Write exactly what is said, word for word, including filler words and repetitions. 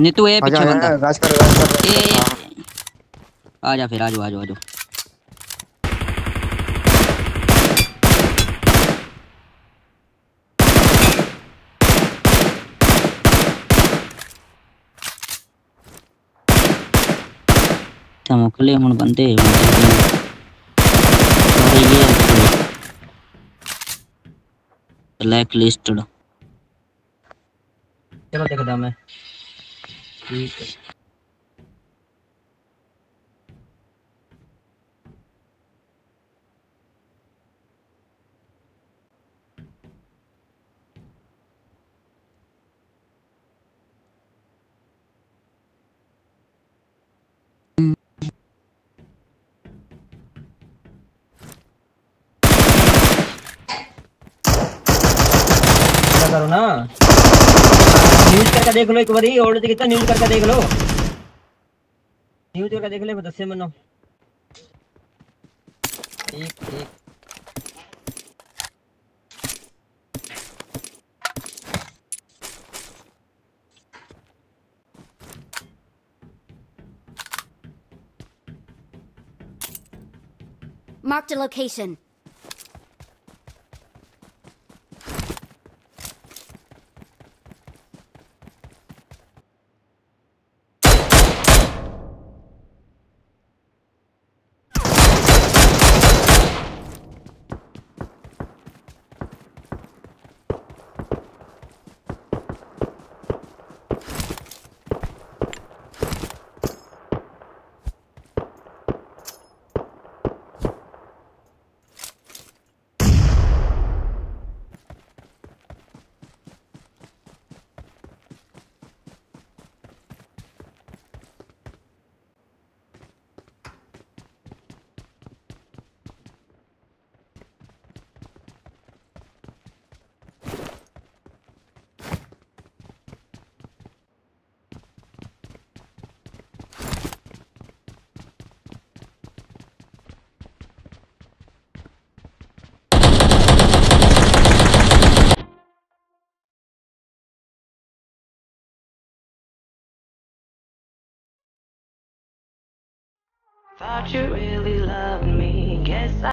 नीतू है आजा पीछे बंदा। आजा राज कर राज कर ए राज कर। आजा फिर आजो आजो आजो। मोकले हम बंदे ब्लैक लिस्टेड। चलो देखदा मैं। ठीक है करो ना। न्यूज करके देख लो एक बारी और कितना न्यूज करके देख लो। न्यूज करके देख ले दसे मनो। ठीक ठीक। Marked a location. Thought you really loved me, guess I